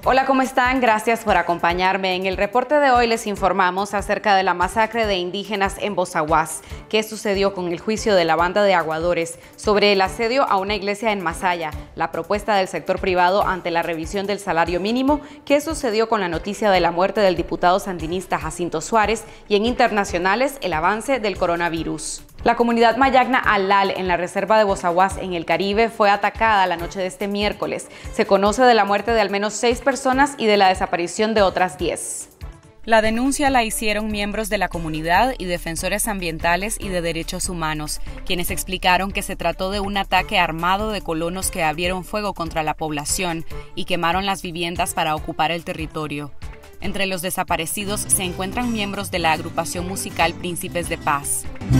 Hola, ¿cómo están? Gracias por acompañarme. En el reporte de hoy les informamos acerca de la masacre de indígenas en Bozaguas, qué sucedió con el juicio de la banda de aguadores, sobre el asedio a una iglesia en Masaya, la propuesta del sector privado ante la revisión del salario mínimo, qué sucedió con la noticia de la muerte del diputado sandinista Jacinto Suárez y en internacionales el avance del coronavirus. La comunidad mayagna Alal en la reserva de Bozaguas en el Caribe fue atacada la noche de este miércoles. Se conoce de la muerte de al menos 6 personas y de la desaparición de otras 10. La denuncia la hicieron miembros de la comunidad y defensores ambientales y de derechos humanos, quienes explicaron que se trató de un ataque armado de colonos que abrieron fuego contra la población y quemaron las viviendas para ocupar el territorio. Entre los desaparecidos se encuentran miembros de la agrupación musical Príncipes de Paz.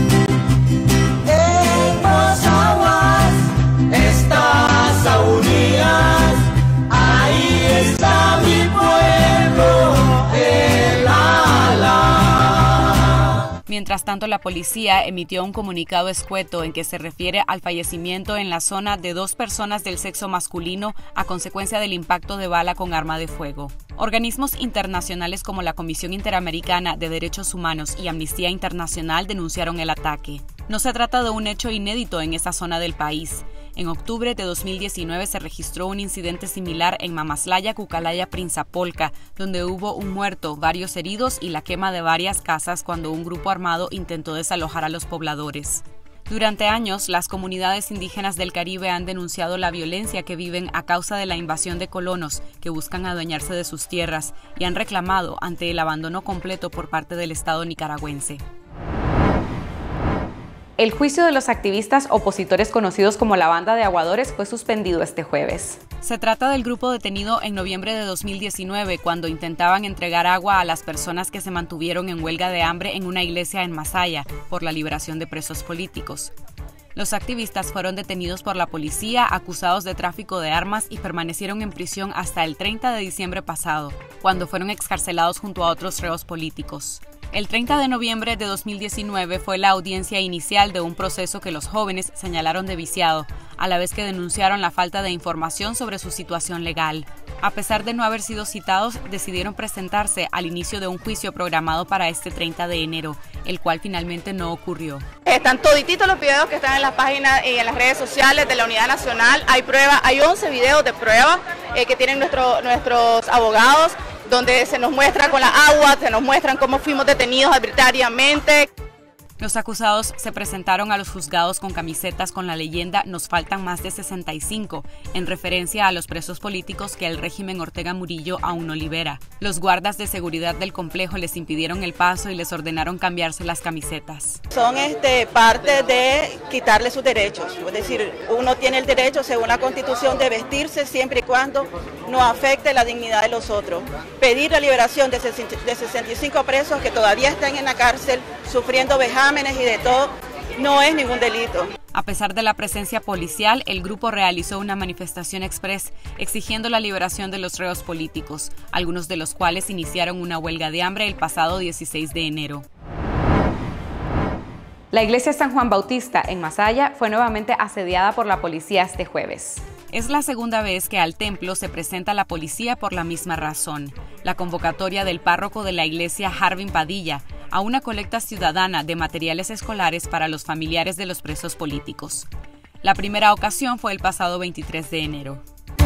En Bozaguas está Saurías, ahí está mi pueblo, el Ala. Mientras tanto, la policía emitió un comunicado escueto en que se refiere al fallecimiento en la zona de 2 personas del sexo masculino a consecuencia del impacto de bala con arma de fuego. Organismos internacionales como la Comisión Interamericana de Derechos Humanos y Amnistía Internacional denunciaron el ataque. No se trata de un hecho inédito en esa zona del país. En octubre de 2019 se registró un incidente similar en Mamaslaya, Cucalaya, Prinzapolca, donde hubo un muerto, varios heridos y la quema de varias casas cuando un grupo armado intentó desalojar a los pobladores. Durante años, las comunidades indígenas del Caribe han denunciado la violencia que viven a causa de la invasión de colonos que buscan adueñarse de sus tierras y han reclamado ante el abandono completo por parte del Estado nicaragüense. El juicio de los activistas opositores conocidos como la Banda de Aguadores fue suspendido este jueves. Se trata del grupo detenido en noviembre de 2019 cuando intentaban entregar agua a las personas que se mantuvieron en huelga de hambre en una iglesia en Masaya por la liberación de presos políticos. Los activistas fueron detenidos por la policía, acusados de tráfico de armas y permanecieron en prisión hasta el 30 de diciembre pasado, cuando fueron excarcelados junto a otros reos políticos. El 30 de noviembre de 2019 fue la audiencia inicial de un proceso que los jóvenes señalaron de viciado, a la vez que denunciaron la falta de información sobre su situación legal. A pesar de no haber sido citados, decidieron presentarse al inicio de un juicio programado para este 30 de enero, el cual finalmente no ocurrió. Están todititos los videos que están en las páginas y en las redes sociales de la Unidad Nacional. Hay pruebas, hay 11 videos de prueba que tienen nuestros abogados, donde se nos muestra con la agua, se nos muestran cómo fuimos detenidos arbitrariamente. Los acusados se presentaron a los juzgados con camisetas con la leyenda "Nos faltan más de 65", en referencia a los presos políticos que el régimen Ortega Murillo aún no libera. Los guardas de seguridad del complejo les impidieron el paso y les ordenaron cambiarse las camisetas. Son parte de quitarle sus derechos, es decir, uno tiene el derecho según la Constitución de vestirse siempre y cuando no afecte la dignidad de los otros. Pedir la liberación de 65 presos que todavía están en la cárcel sufriendo vejámenes y de todo, no es ningún delito. A pesar de la presencia policial, el grupo realizó una manifestación express exigiendo la liberación de los reos políticos, algunos de los cuales iniciaron una huelga de hambre el pasado 16 de enero. La iglesia San Juan Bautista en Masaya fue nuevamente asediada por la policía este jueves. Es la segunda vez que al templo se presenta la policía por la misma razón, la convocatoria del párroco de la iglesia Harvin Padilla a una colecta ciudadana de materiales escolares para los familiares de los presos políticos. La primera ocasión fue el pasado 23 de enero.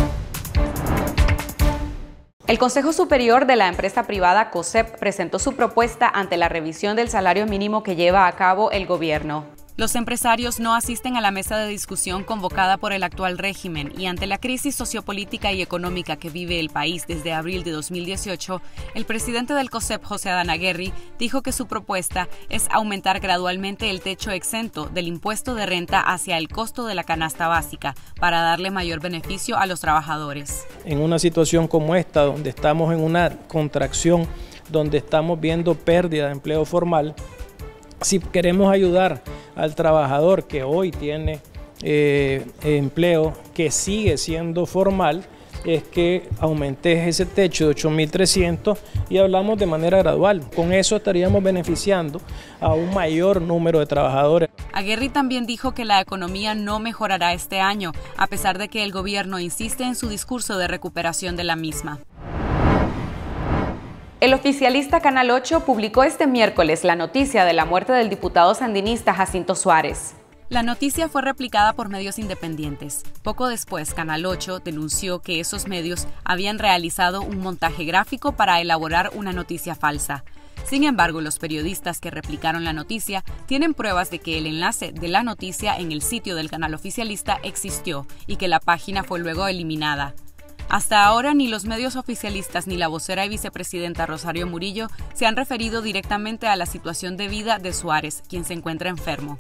El Consejo Superior de la empresa privada COSEP presentó su propuesta ante la revisión del salario mínimo que lleva a cabo el gobierno. Los empresarios no asisten a la mesa de discusión convocada por el actual régimen y ante la crisis sociopolítica y económica que vive el país desde abril de 2018, el presidente del COSEP, José Adán Aguerri, dijo que su propuesta es aumentar gradualmente el techo exento del impuesto de renta hacia el costo de la canasta básica para darle mayor beneficio a los trabajadores. En una situación como esta, donde estamos en una contracción, donde estamos viendo pérdida de empleo formal, si queremos ayudar al trabajador que hoy tiene empleo, que sigue siendo formal, es que aumentes ese techo de 8.300 y hablamos de manera gradual. Con eso estaríamos beneficiando a un mayor número de trabajadores. Aguerri también dijo que la economía no mejorará este año, a pesar de que el gobierno insiste en su discurso de recuperación de la misma. El oficialista Canal 8 publicó este miércoles la noticia de la muerte del diputado sandinista Jacinto Suárez. La noticia fue replicada por medios independientes. Poco después, Canal 8 denunció que esos medios habían realizado un montaje gráfico para elaborar una noticia falsa. Sin embargo, los periodistas que replicaron la noticia tienen pruebas de que el enlace de la noticia en el sitio del canal oficialista existió y que la página fue luego eliminada. Hasta ahora, ni los medios oficialistas ni la vocera y vicepresidenta Rosario Murillo se han referido directamente a la situación de vida de Suárez, quien se encuentra enfermo.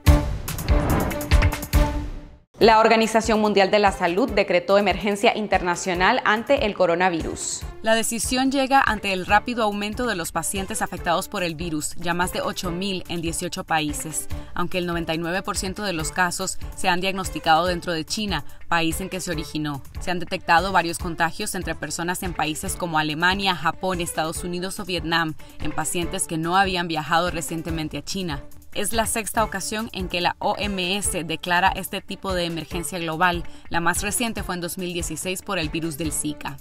La Organización Mundial de la Salud decretó emergencia internacional ante el coronavirus. La decisión llega ante el rápido aumento de los pacientes afectados por el virus, ya más de 8.000 en 18 países, aunque el 99% de los casos se han diagnosticado dentro de China, país en que se originó. Se han detectado varios contagios entre personas en países como Alemania, Japón, Estados Unidos o Vietnam, en pacientes que no habían viajado recientemente a China. Es la sexta ocasión en que la OMS declara este tipo de emergencia global. La más reciente fue en 2016 por el virus del Zika.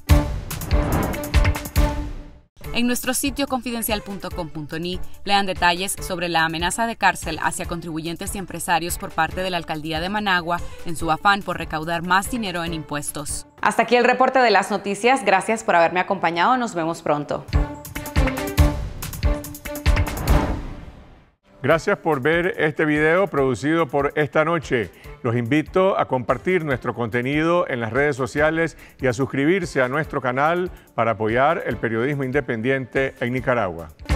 En nuestro sitio confidencial.com.ni lean detalles sobre la amenaza de cárcel hacia contribuyentes y empresarios por parte de la alcaldía de Managua en su afán por recaudar más dinero en impuestos. Hasta aquí el reporte de las noticias. Gracias por haberme acompañado. Nos vemos pronto. Gracias por ver este video producido por Esta Noche. Los invito a compartir nuestro contenido en las redes sociales y a suscribirse a nuestro canal para apoyar el periodismo independiente en Nicaragua.